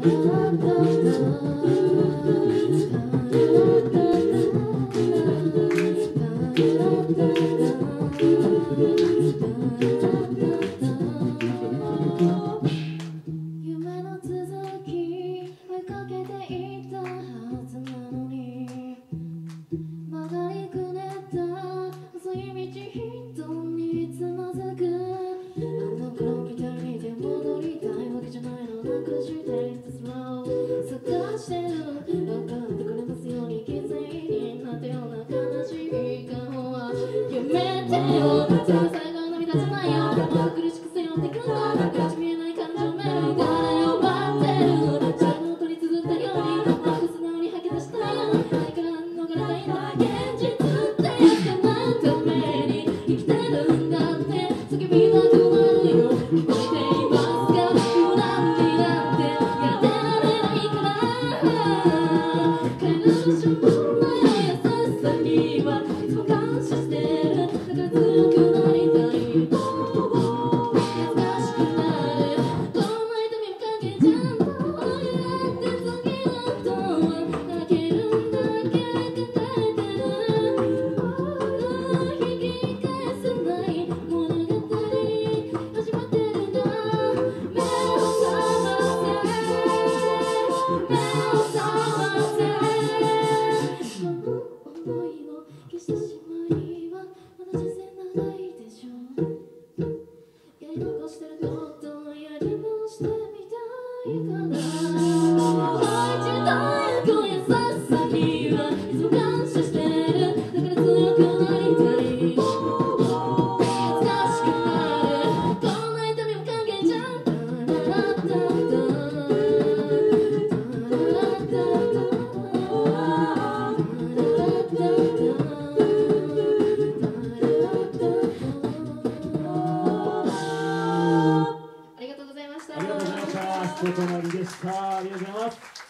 夢の続き追いかけていったはずなのに曲がりくねった細い道人につまずくあの頃みたいに手戻りたいわけじゃないのなくしていた空を探してる分かってくれますように犠牲になったような悲しい顔はやめてよ最後の涙じゃないよ苦しく背負ってくんだ道見えない感情メロ誰を待ってる自分の取り綴ったように素直に吐き出したいよ何から逃れたいんだ現実って叶うために生きてるんだって叫びたくなるよ聞こえていますか不安になってやってられないから彼の少の優しさにはいつも感謝してるだから強くなりたい優しくなるこんな痛みも関係じゃんどうやって次の人は泣けるんだけ考えてる引き返せない物語始まってるんだ目を覚ませ目を覚ませ思いを消してしまいはまだ人生長いでしょやり残してることをやり直してみたいからもう一度この優しさにはいつも感謝してるだから強くなりたい優しくなるこんな痛みも関係じゃんタララッタッタタララッタッタタありがとうございました。 ありがとうございました。スポーツのりでした。ありがとうございます。